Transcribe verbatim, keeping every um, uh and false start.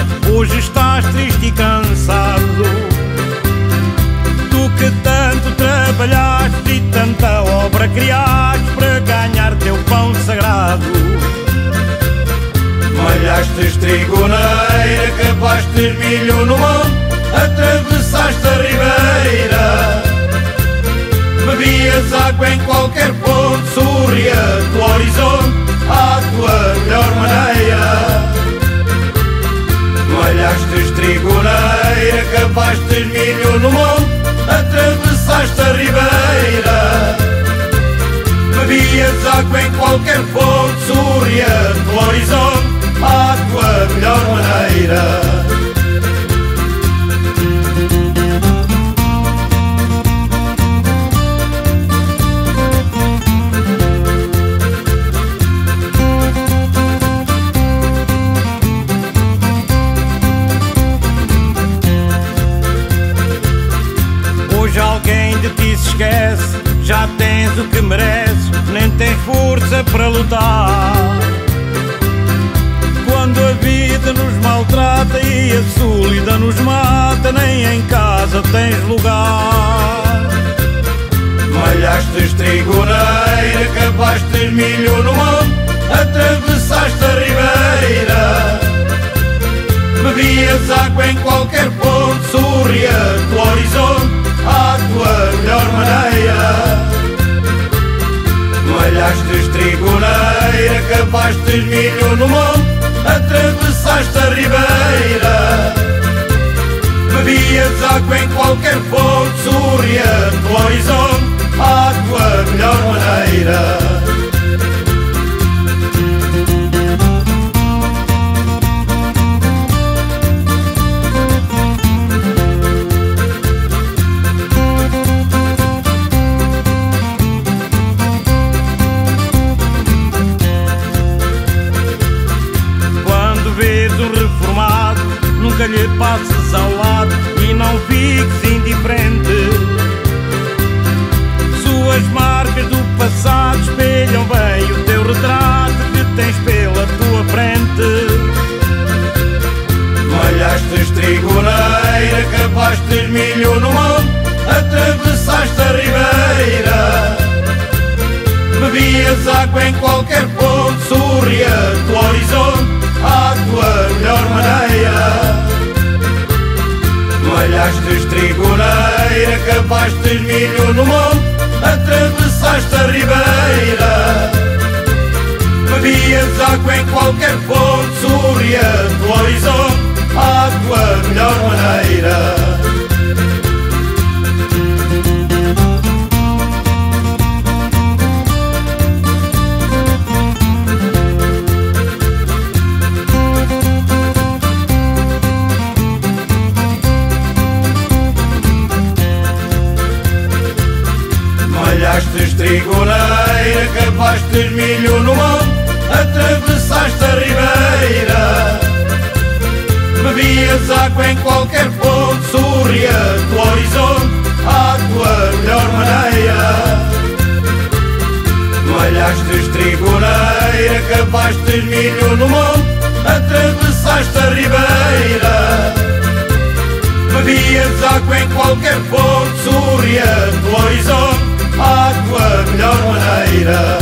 hoje estás triste e cansado. Tu que tanto trabalhaste e tanta obra criaste para ganhar teu pão sagrado. Malhaste trigo na eira, capaste milho no monte, atravessaste a ribeira. Bebias água em qualquer ponto, sorria do horizonte à tua melhor maneira. Malhaste trigo na eira, capaste milho no monte, atravessaste a ribeira. Bebias água em qualquer ponto, sorria do horizonte à tua melhor maneira. Hoje alguém de ti se esquece, já tens o que mereces, nem tens força para lutar. Quando a vida nos maltrata e a solidão nos mata, nem em casa tens lugar. Malhaste trigo na eira, capaste milho no monte, atravessaste a ribeira. Bebias água em qualquer ponto, sorria do horizonte à tua melhor maneira. Malhaste trigo na eira, capaste milho no monte, atravessaste a ribeira. Bebias água em qualquer ponto, sorria do horizonte à tua melhor maneira. Nunca lhe passes ao lado e não fiques indiferente. Suas marcas do passado espelham bem o teu retrato que tens pela tua frente. Malhaste trigo na eira, capaste milho no monte, atravessaste a ribeira. Bebias água em qualquer ponto, sorria do horizonte à tua melhor maneira. Malhaste trigo na eira, capaste milho no monte, atravessaste a ribeira. Bebias água em qualquer ponto, sorria do horizonte à tua melhor maneira. Malhaste trigo na eira, capaste milho no monte, atravessaste a ribeira. Bebias água em qualquer ponto, sorria do horizonte à tua melhor maneira. Malhaste trigo na eira, capaste milho no monte, atravessaste a ribeira. Bebias água em qualquer ponto, sorria do horizonte à tua melhor maneira.